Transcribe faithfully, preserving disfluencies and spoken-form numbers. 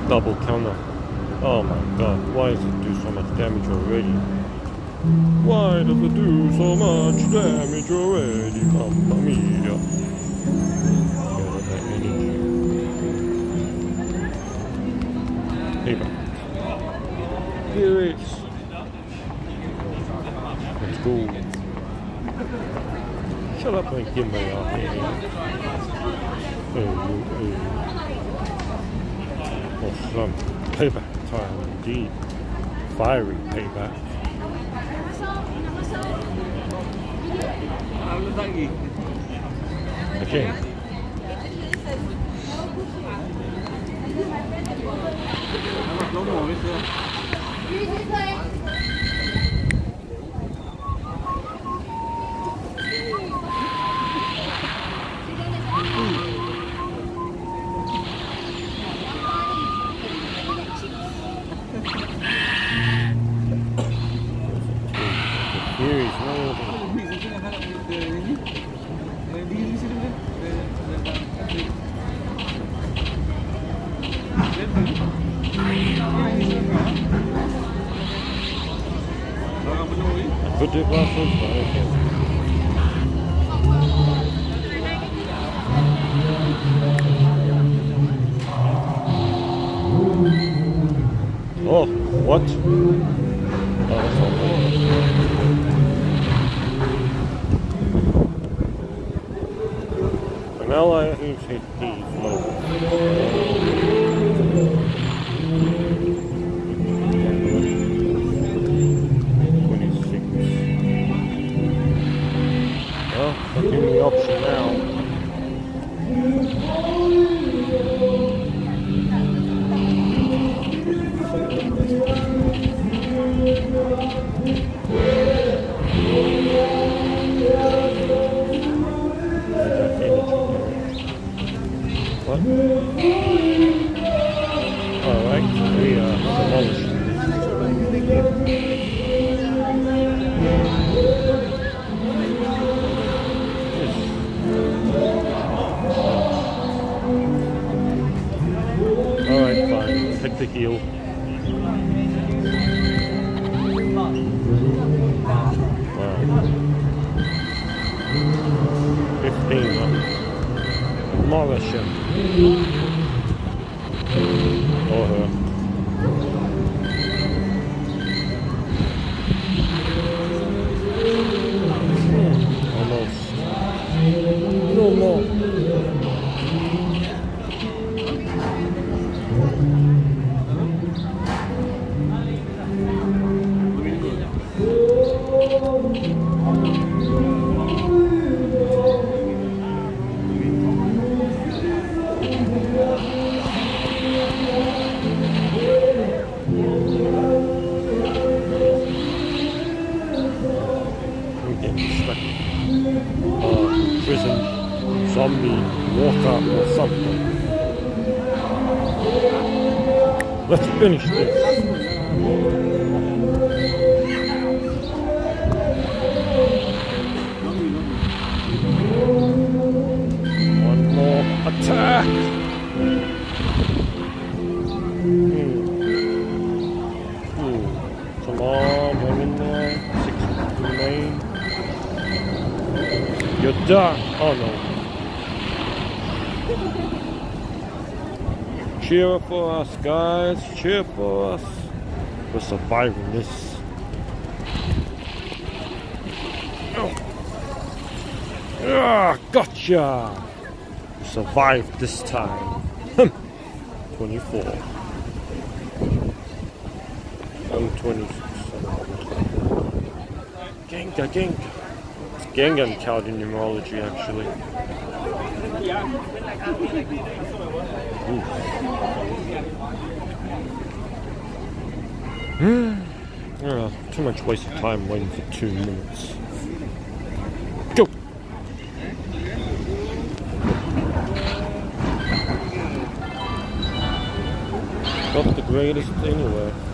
Double counter. Oh my god, why does it do so much damage already? Why does it do so much damage already? Mamma mia. Get that energy. Payback. Here it is. Let's go. Shut up and give me a hand. Oh, oh. Oh, some payback time indeed. Fiery payback. Okay. Could do it last week, but okay. Oh, what? Oh, that's not good. An ally who's hit he's low. Give me the option now. What? Alright, we are demolished. Alright, fine. Take the heel. Wow. fifteen, huh? Demolish him. Or her. Almost. No more. Prison, zombie, water or something. Let's finish this. One more attack. Hmm. Hmm. Come on, hang in there. Six remain. You're done. Oh no. Cheer for us, guys. Cheer for us. We're surviving this. Oh. Ah, gotcha. We survived this time. twenty-four. I'm twenty-six. Gengar, Gengar. Gengar card in numerology, actually. Oh, too much waste of time waiting for two minutes. Go! Not the greatest anyway.